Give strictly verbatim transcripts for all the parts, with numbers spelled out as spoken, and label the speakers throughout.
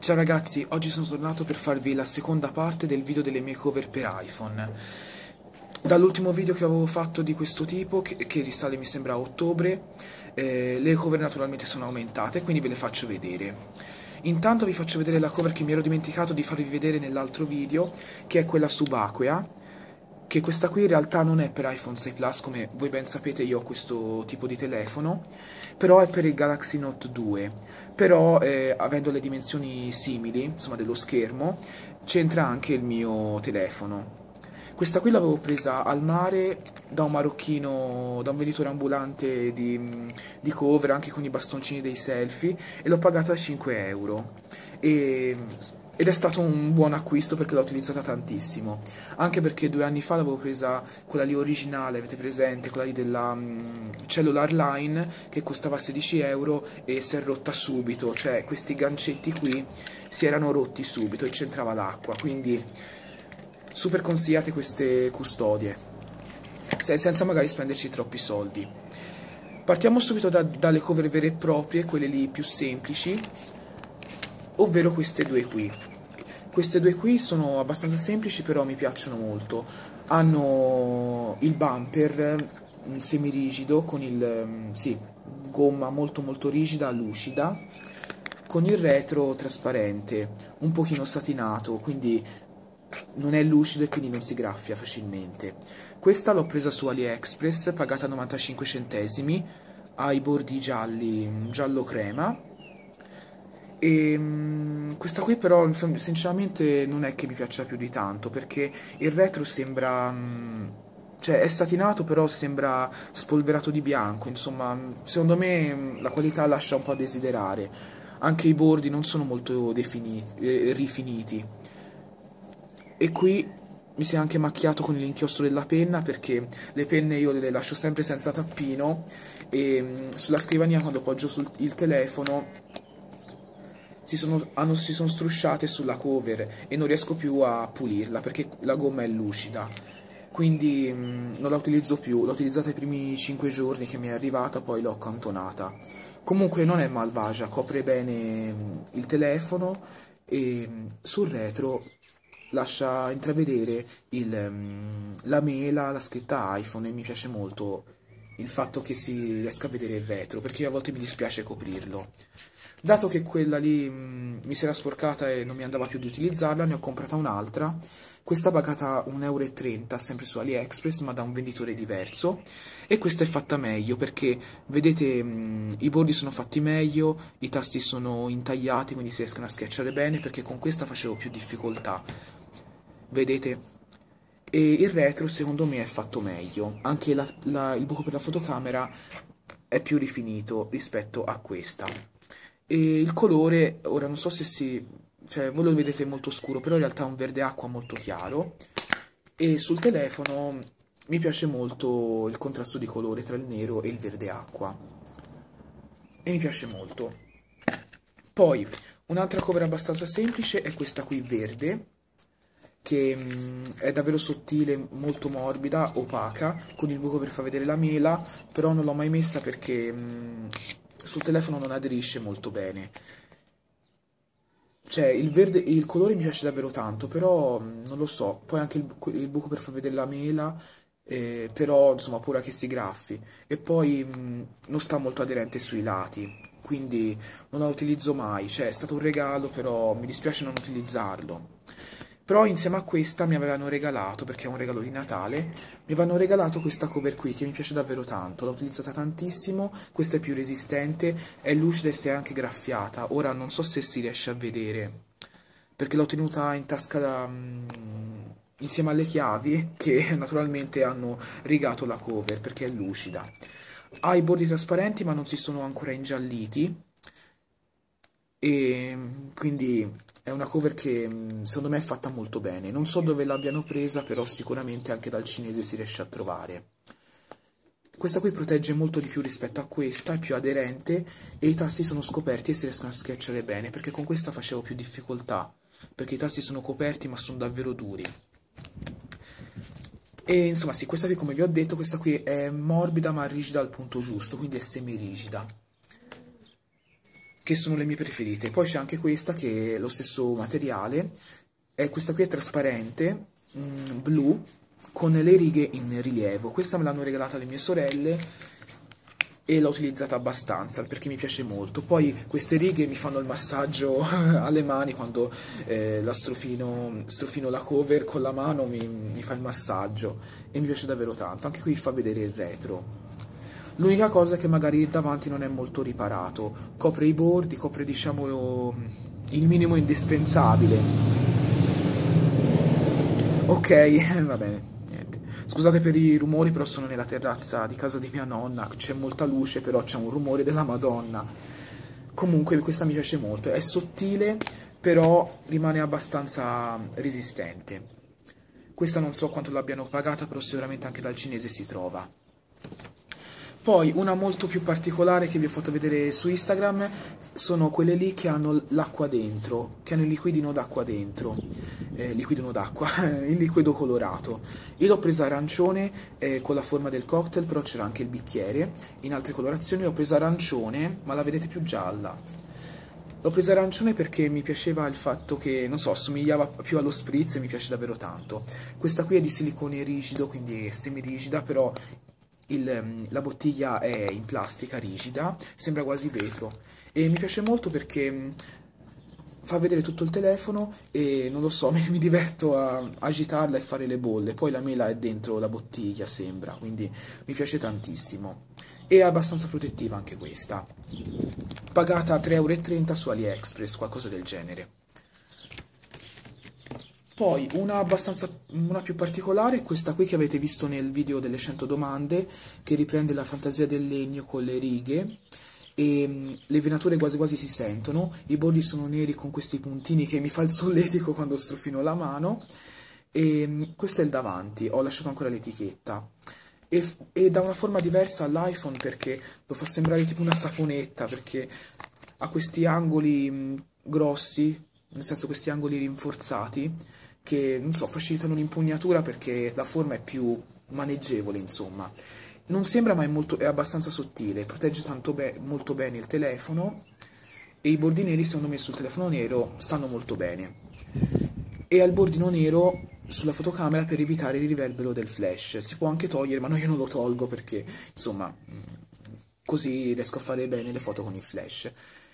Speaker 1: Ciao ragazzi, oggi sono tornato per farvi la seconda parte del video delle mie cover per iPhone. Dall'ultimo video che avevo fatto di questo tipo, che, che risale mi sembra a ottobre, eh, le cover naturalmente sono aumentate, quindi ve le faccio vedere. Intanto vi faccio vedere la cover che mi ero dimenticato di farvi vedere nell'altro video, che è quella subacquea, che questa qui in realtà non è per iPhone sei Plus, come voi ben sapete io ho questo tipo di telefono, però è per il Galaxy Note due, però eh, avendo le dimensioni simili, insomma dello schermo, c'entra anche il mio telefono. Questa qui l'avevo presa al mare da un marocchino, da un venditore ambulante di, di cover, anche con i bastoncini dei selfie, e l'ho pagata a cinque euro. E, ed è stato un buon acquisto perché l'ho utilizzata tantissimo. Anche perché due anni fa l'avevo presa quella lì originale, avete presente? Quella lì della um, Cellular Line, che costava sedici euro e si è rotta subito. Cioè, questi gancetti qui si erano rotti subito e c'entrava l'acqua, quindi super consigliate queste custodie, se- senza magari spenderci troppi soldi. Partiamo subito da- dalle cover vere e proprie, quelle lì più semplici, ovvero queste due qui. Queste due qui sono abbastanza semplici, però mi piacciono molto. Hanno il bumper mm, semirigido con il, mm, sì, gomma molto molto rigida, lucida, con il retro trasparente, un pochino satinato, quindi non è lucido e quindi non si graffia facilmente. Questa l'ho presa su AliExpress, pagata novantacinque centesimi, ha i bordi gialli, giallo crema. E mm, questa qui però insomma, sinceramente non è che mi piaccia più di tanto, perché il retro sembra, mm, cioè è satinato però sembra spolverato di bianco, insomma secondo me mm, la qualità lascia un po' a desiderare, anche i bordi non sono molto definiti, eh, rifiniti. E qui mi si è anche macchiato con l'inchiostro della penna, perché le penne io le lascio sempre senza tappino e mm, sulla scrivania quando poggio sul il telefono si sono, hanno- si sono strusciate sulla cover e non riesco più a pulirla perché la gomma è lucida. Quindi mm, non la utilizzo più, l'ho utilizzata i primi cinque giorni che mi è arrivata, poi l'ho accantonata. Comunque non è malvagia, copre bene mm, il telefono e mm, sul retro lascia intravedere il, mm, la mela, la scritta iPhone, e mi piace molto il fatto che si riesca a vedere il retro, perché a volte mi dispiace coprirlo. Dato che quella lì mh, mi si era sporcata e non mi andava più di utilizzarla, ne ho comprata un'altra. Questa pagata un euro e trenta, sempre su AliExpress, ma da un venditore diverso. E questa è fatta meglio, perché vedete mh, i bordi sono fatti meglio, i tasti sono intagliati, quindi si riescono a schiacciare bene, perché con questa facevo più difficoltà. Vedete? E il retro secondo me è fatto meglio, anche la- la- il buco per la fotocamera è più rifinito rispetto a questa. E il colore, ora non so se si, cioè voi lo vedete molto scuro, però in realtà è un verde acqua molto chiaro, e sul telefono mi piace molto il contrasto di colore tra il nero e il verde acqua, e mi piace molto. Poi, un'altra cover abbastanza semplice è questa qui verde, che mm, è davvero sottile, molto morbida, opaca, con il buco per far vedere la mela, però non l'ho mai messa perché mm, sul telefono non aderisce molto bene. Cioè, il verde, il colore mi piace davvero tanto, però mm, non lo so. Poi anche il, bu- il buco per far vedere la mela, eh, però insomma, pure che si graffi. E poi mm, non sta molto aderente sui lati, quindi non la utilizzo mai. Cioè, è stato un regalo, però mi dispiace non utilizzarlo. Però insieme a questa mi avevano regalato, perché è un regalo di Natale, mi avevano regalato questa cover qui che mi piace davvero tanto, l'ho utilizzata tantissimo, questa è più resistente, è lucida e si è anche graffiata. Ora non so se si riesce a vedere, perché l'ho tenuta in tasca da, mm, insieme alle chiavi, che naturalmente hanno rigato la cover, perché è lucida. Ha i bordi trasparenti ma non si sono ancora ingialliti, e quindi è una cover che mm, secondo me è fatta molto bene. Non so dove l'abbiano presa, però sicuramente anche dal cinese si riesce a trovare. Questa qui protegge molto di più rispetto a questa, è più aderente e i tasti sono scoperti e si riescono a schiacciare bene, perché con questa facevo più difficoltà, perché i tasti sono coperti ma sono davvero duri. E insomma sì, questa qui come vi ho detto, questa qui è morbida ma rigida al punto giusto, quindi è semirigida, che sono le mie preferite. Poi c'è anche questa che è lo stesso materiale, e questa qui è trasparente, mh, blu, con le righe in rilievo. Questa me l'hanno regalata le mie sorelle e l'ho utilizzata abbastanza perché mi piace molto. Poi queste righe mi fanno il massaggio alle mani quando eh, la strofino, strofino la cover con la mano, mi, mi fa il massaggio e mi piace davvero tanto. Anche qui fa vedere il retro. L'unica cosa è che magari davanti non è molto riparato, copre i bordi, copre diciamo il minimo indispensabile. Ok, va bene. Scusate per i rumori, però sono nella terrazza di casa di mia nonna, c'è molta luce, però c'è un rumore della Madonna. Comunque questa mi piace molto, è sottile, però rimane abbastanza resistente. Questa non so quanto l'abbiano pagata, però sicuramente anche dal cinese si trova. Poi una molto più particolare che vi ho fatto vedere su Instagram sono quelle lì che hanno l'acqua dentro, che hanno il liquidino d'acqua dentro, eh, liquidino d'acqua, il liquido colorato. Io l'ho presa arancione eh, con la forma del cocktail, però c'era anche il bicchiere. In altre colorazioni l'ho presa arancione, ma la vedete più gialla. L'ho presa arancione perché mi piaceva il fatto che, non so, somigliava più allo spritz e mi piace davvero tanto. Questa qui è di silicone rigido, quindi è semirigida, però il, la bottiglia è in plastica rigida, sembra quasi vetro. E mi piace molto perché fa vedere tutto il telefono e, non lo so, mi, mi diverto a agitarla e fare le bolle. Poi la mela è dentro la bottiglia, sembra, quindi mi piace tantissimo. E è abbastanza protettiva anche questa. Pagata tre e trenta euro su AliExpress, qualcosa del genere. Poi una, abbastanza, una più particolare è questa qui che avete visto nel video delle cento domande, che riprende la fantasia del legno con le righe. E mh, le venature quasi quasi si sentono, i bordi sono neri con questi puntini che mi fa il solletico quando strofino la mano. E mh, questo è il davanti, ho lasciato ancora l'etichetta. E, e dà una forma diversa all'iPhone perché lo fa sembrare tipo una saponetta, perché ha questi angoli mh, grossi, nel senso questi angoli rinforzati, che, non so, facilitano l'impugnatura perché la forma è più maneggevole, insomma. Non sembra, ma è, molto, è abbastanza sottile, protegge tanto be molto bene il telefono, e i bordi neri, secondo me, sul telefono nero stanno molto bene. E al bordino nero sulla fotocamera per evitare il riverbero del flash. Si può anche togliere, ma no, io non lo tolgo perché, insomma, così riesco a fare bene le foto con il flash.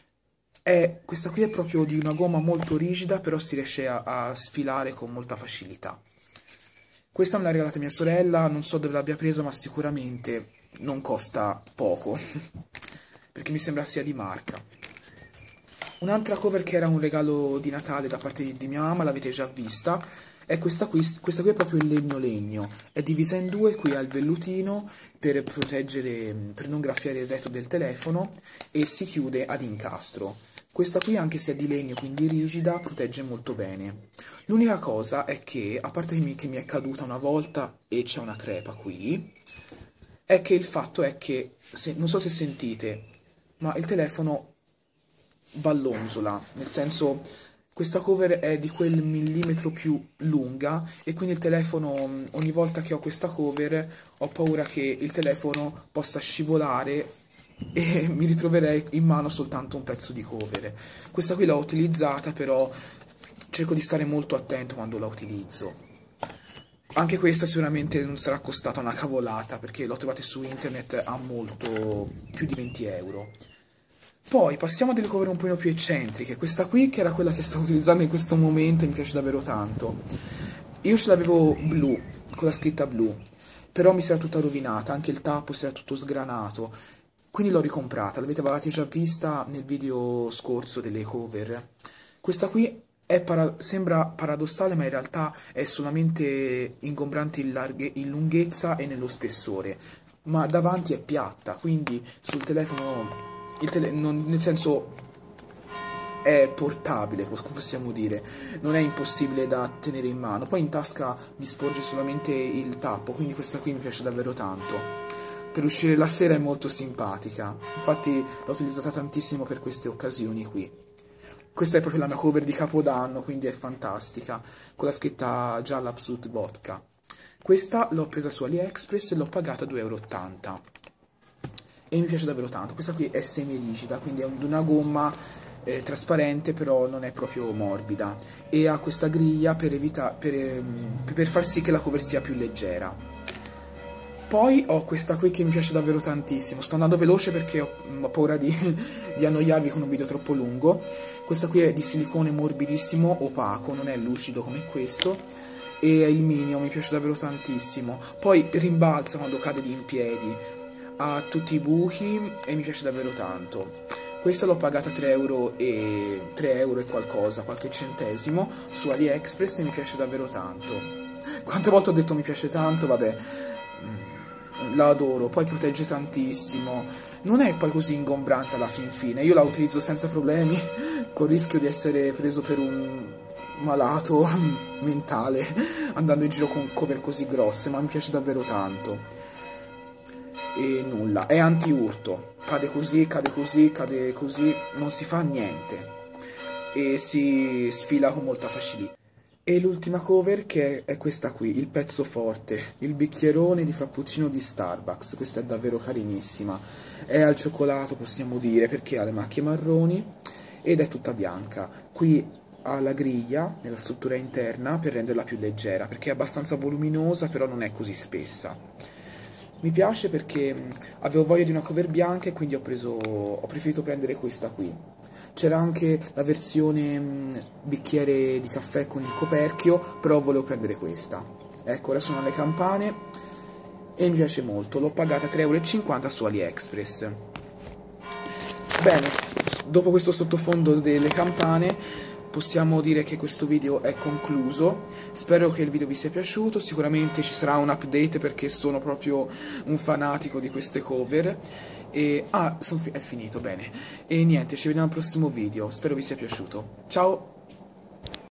Speaker 1: E questa qui è proprio di una gomma molto rigida, però si riesce a, a sfilare con molta facilità. Questa me l'ha regalata mia sorella, non so dove l'abbia presa, ma sicuramente non costa poco, perché mi sembra sia di marca. Un'altra cover che era un regalo di Natale da parte di, di mia mamma, l'avete già vista, è questa qui. Questa qui è proprio il legno legno, è divisa in due, qui ha il vellutino per proteggere, per non graffiare il retro del telefono, e si chiude ad incastro. Questa qui, anche se è di legno, quindi rigida, protegge molto bene. L'unica cosa è che, a parte che mi, che mi è caduta una volta e c'è una crepa qui, è che il fatto è che, se, non so se sentite, ma il telefono ballonzola, nel senso, questa cover è di quel millimetro più lunga e quindi il telefono, ogni volta che ho questa cover, ho paura che il telefono possa scivolare e mi ritroverei in mano soltanto un pezzo di cover. Questa qui l'ho utilizzata, però cerco di stare molto attento quando la utilizzo. Anche questa sicuramente non sarà costata una cavolata, perché l'ho trovata su internet a molto più di venti euro. Poi passiamo a delle cover un po' più eccentriche. Questa qui, che era quella che stavo utilizzando in questo momento, mi piace davvero tanto. Io ce l'avevo blu, con la scritta blu, però mi si era tutta rovinata, anche il tappo si era tutto sgranato. Quindi l'ho ricomprata, l'avete già vista nel video scorso delle cover. Questa qui è para sembra paradossale, ma in realtà è solamente ingombrante in, in lunghezza e nello spessore. Ma davanti è piatta, quindi sul telefono, il tele non, nel senso, è portabile, possiamo dire. Non è impossibile da tenere in mano. Poi in tasca mi sporge solamente il tappo, quindi questa qui mi piace davvero tanto. Per uscire la sera è molto simpatica, infatti l'ho utilizzata tantissimo per queste occasioni qui. Questa è proprio la mia cover di Capodanno, quindi è fantastica, con la scritta gialla Absolute Vodka. Questa l'ho presa su AliExpress e l'ho pagata due e ottanta euro. e mi piace davvero tanto. Questa qui è semi-rigida, quindi è una gomma eh, trasparente, però non è proprio morbida, e ha questa griglia per, evita per, ehm, per far sì che la cover sia più leggera. Poi ho questa qui che mi piace davvero tantissimo. Sto andando veloce perché ho, ho paura di, di annoiarvi con un video troppo lungo. Questa qui è di silicone morbidissimo, opaco, non è lucido come questo, e è il Minion, mi piace davvero tantissimo. Poi rimbalza quando cade in piedi, ha tutti i buchi e mi piace davvero tanto. Questa l'ho pagata tre euro e, tre euro e qualcosa, qualche centesimo, su AliExpress, e mi piace davvero tanto. Quante volte ho detto mi piace tanto, vabbè, la adoro. Poi protegge tantissimo, non è poi così ingombrante alla fin fine, io la utilizzo senza problemi, con il rischio di essere preso per un malato mentale andando in giro con cover così grosse, ma mi piace davvero tanto. E nulla, è anti-urto, cade così, cade così, cade così, non si fa niente e si sfila con molta facilità. E l'ultima cover, che è questa qui, il pezzo forte, il bicchierone di frappuccino di Starbucks. Questa è davvero carinissima, è al cioccolato possiamo dire, perché ha le macchie marroni ed è tutta bianca. Qui ha la griglia nella struttura interna per renderla più leggera, perché è abbastanza voluminosa però non è così spessa. Mi piace perché avevo voglia di una cover bianca e quindi ho, preso, ho preferito prendere questa qui. C'era anche la versione mh, bicchiere di caffè con il coperchio, però volevo prendere questa. Ecco, ora sono le campane e mi piace molto. L'ho pagata tre euro e cinquanta su AliExpress. Bene, dopo questo sottofondo delle campane possiamo dire che questo video è concluso. Spero che il video vi sia piaciuto, sicuramente ci sarà un update perché sono proprio un fanatico di queste cover. E ah, fi è finito, bene. E niente, ci vediamo al prossimo video, spero vi sia piaciuto. Ciao!